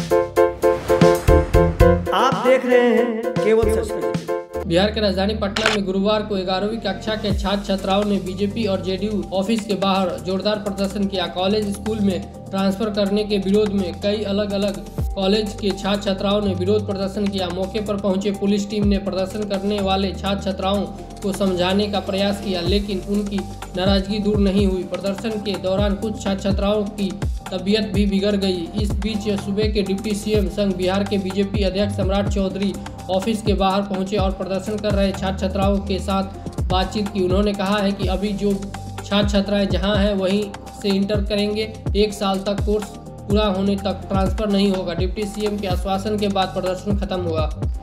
आप देख रहे हैं केवल सच। बिहार के राजधानी पटना में गुरुवार को 11वीं कक्षा के छात्र छात्राओं ने बीजेपी और जेडीयू ऑफिस के बाहर जोरदार प्रदर्शन किया। कॉलेज स्कूल में ट्रांसफर करने के विरोध में कई अलग अलग कॉलेज के छात्र छात्राओं ने विरोध प्रदर्शन किया। मौके पर पहुंचे पुलिस टीम ने प्रदर्शन करने वाले छात्र छात्राओं को समझाने का प्रयास किया, लेकिन उनकी नाराजगी दूर नहीं हुई। प्रदर्शन के दौरान कुछ छात्र छात्राओं की तबीयत भी बिगड़ गई। इस बीच सूबे के डिप्टी सीएम संग बिहार के बीजेपी अध्यक्ष सम्राट चौधरी ऑफिस के बाहर पहुंचे और प्रदर्शन कर रहे छात्र छात्राओं के साथ बातचीत की। उन्होंने कहा है कि अभी जो छात्र छात्राएं जहां हैं वहीं से इंटर करेंगे। 1 साल तक कोर्स पूरा होने तक ट्रांसफर नहीं होगा। डिप्टी सीएम के आश्वासन के बाद प्रदर्शन खत्म हुआ।